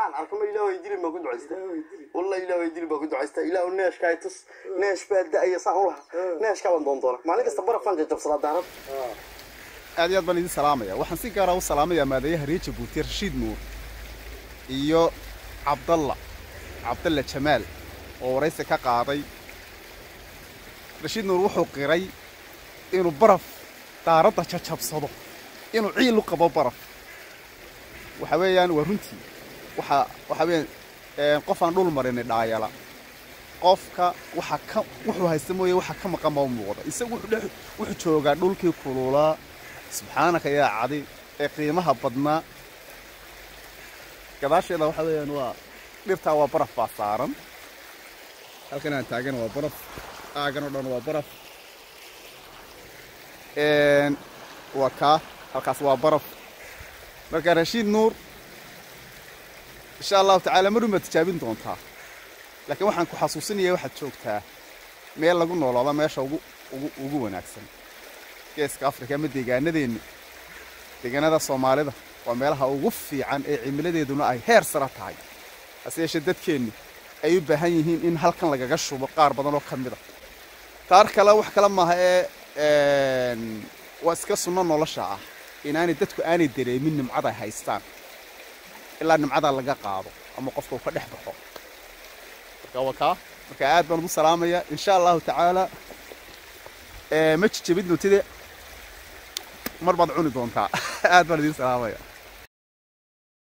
waxaan arko ma ilaahay dilin ma ku ducaystay wallahi ilaahay dilin ba ku ducaystay ilaahu neesh ka tus neesh baada ay saan u laha neesh ka ban doona maalin kasta barafan jabsada daarad aad iyo aad baan idin salaamaya waxaan si gaar ah u salaamaya maadayaha Riichi Buuti Rashiid Nuur iyo Cabdalla Jamaal oo waraysi ka qaaday Rashiid Nuur wuxuu qiray inuu baraf daaradda jabsado inuu ciil u qabo baraf waxa weeyaan waa runtii waxa weeyaan qof aan dhul marin dhaayala qofka wuxuu haysta mooyee waxa ka maqan ma muuqda isagu wuxuu joogaa dhulkii kululaa subxaanaka yaa cadi ee qiimaha badnaa gadaasheeda waxa weeyaan waa dhirta waa baraf baa saaran halkan aan taagan waa baraf aagan oo dhan waa baraf waa ka halkaas waa baraf marka Rashiid Nuur insha Allah ta'ala maruma tijaabin doontaa laakiin waxaan ku xasuusinayaa waxaad joogtaa meel lagu noolaado meesha ugu wanaagsan geeska Afrika ma deegaanada Soomaalida waa meelaha ugu fiican ee cimiladeeduna ay heer sare tahay aseesha dadkeenu ay u baahan yihiin in halkan lagaga shubo qaar badan oo kamid ah taar kale wax kale ma aha waa iska sunno nolosha ah inaanay dadku aanay dareemin nimcada haystaan ilaa nimcada laga qaado ama qofka uu ka dhex baxo marka aad baan ugu salaamaya insha Allah ta'ala ma jijibid nutide mar baad cuni doontaa aad baan idin salaamaya